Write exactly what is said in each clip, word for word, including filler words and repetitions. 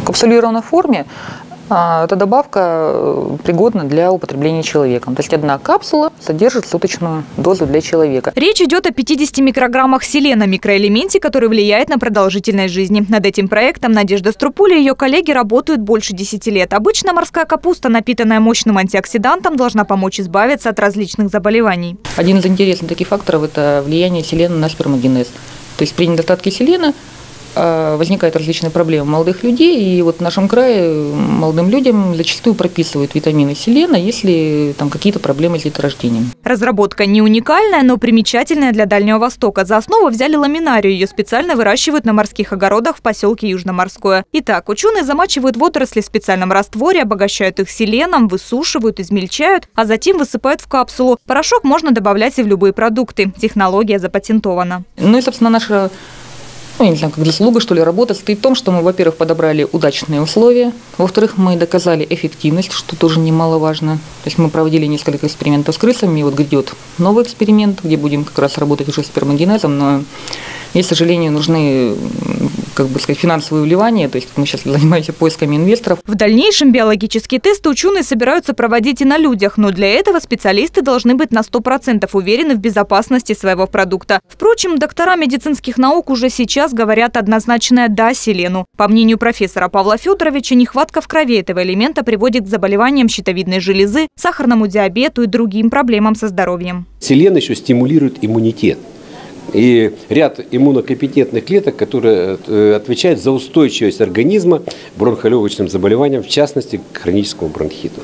капсулированной форме эта добавка пригодна для употребления человеком. То есть одна капсула содержит суточную дозу для человека. Речь идет о пятидесяти микрограммах селена, микроэлементе, который влияет на продолжительность жизни. Над этим проектом Надежда Струпуля и ее коллеги работают больше десяти лет. Обычно морская капуста, напитанная мощным антиоксидантом, должна помочь избавиться от различных заболеваний. Один из интересных таких факторов – это влияние селена на спермогенез. То есть при недостатке селена возникают различные проблемы у молодых людей, и вот в нашем крае молодым людям зачастую прописывают витамины селена, если там какие-то проблемы с деторождением. Разработка не уникальная, но примечательная для Дальнего Востока. За основу взяли ламинарию. Ее специально выращивают на морских огородах в поселке Южноморское. Итак, ученые замачивают водоросли в специальном растворе, обогащают их селеном, высушивают, измельчают, а затем высыпают в капсулу. Порошок можно добавлять и в любые продукты. Технология запатентована. Ну и, собственно, наша Ну, я не знаю, как заслуга, что ли, работа состоит в том, что мы, во-первых, подобрали удачные условия, во-вторых, мы доказали эффективность, что тоже немаловажно. То есть мы проводили несколько экспериментов с крысами, и вот грядет новый эксперимент, где будем как раз работать уже с спермогенезом, но, к сожалению, нужны, как бы сказать, финансовые вливания, то есть мы сейчас занимаемся поисками инвесторов. В дальнейшем биологические тесты ученые собираются проводить и на людях, но для этого специалисты должны быть на сто процентов уверены в безопасности своего продукта. Впрочем, доктора медицинских наук уже сейчас говорят однозначное «да» селену. По мнению профессора Павла Федоровича, нехватка в крови этого элемента приводит к заболеваниям щитовидной железы, сахарному диабету и другим проблемам со здоровьем. Селен еще стимулирует иммунитет. И ряд иммунокомпетентных клеток, которые отвечают за устойчивость организма к бронхолегочным заболеваниям, в частности, к хроническому бронхиту.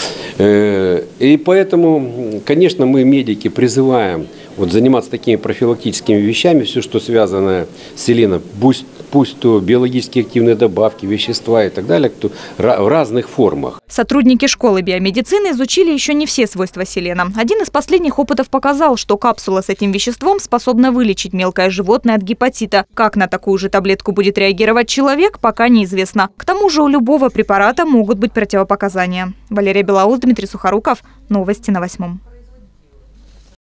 И поэтому, конечно, мы, медики, призываем вот заниматься такими профилактическими вещами, все, что связано с селеном, пусть, пусть то биологически активные добавки, вещества и так далее, то в разных формах. Сотрудники школы биомедицины изучили еще не все свойства селена. Один из последних опытов показал, что капсула с этим веществом способна вылечить мелкое животное от гепатита. Как на такую же таблетку будет реагировать человек, пока неизвестно. К тому же у любого препарата могут быть противопоказания. Валерия Белоус, Дмитрий Сухоруков. Новости на восьмом.